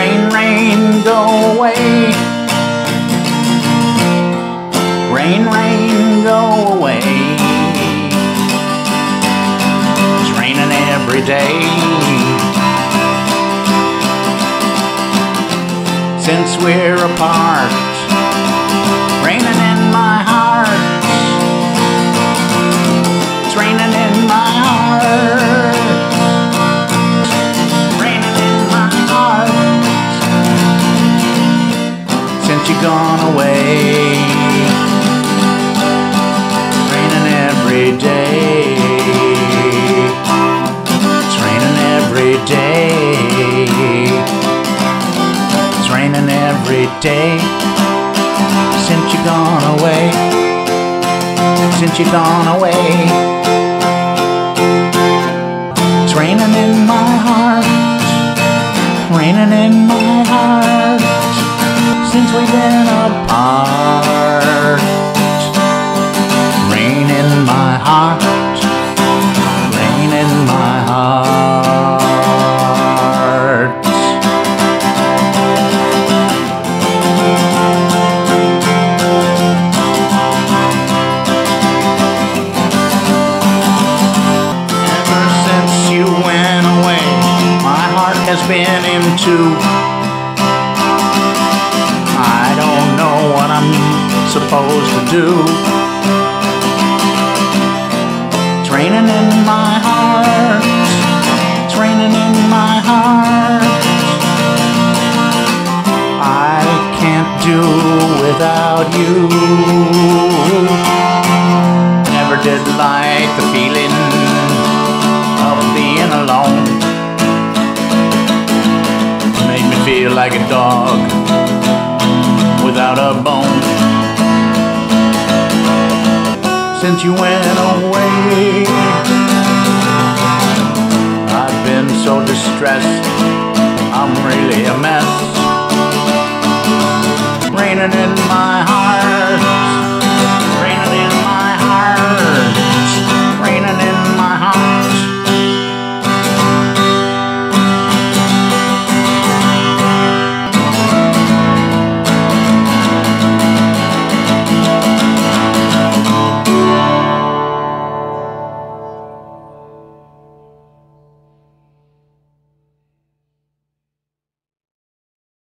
Rain, rain, go away. Rain, rain, go away. It's raining every day since we're apart. Raining in my heart. It's raining in my heart. Raining in my heart since you've gone away. Raining every day. It's raining every day. It's raining every day since you've gone away. Since you've gone away. It's raining in my heart. Raining in my heart since we've been apart. Rain in my heart. Rain in my heart. Has been in two. I don't know what I'm supposed to do. It's raining in my heart. It's raining in my heart. I can't do without you. Never did like the feeling of being alone. Feel like a dog without a bone. Since you went away, I've been so distressed. I'm really a mess. Raining in my heart.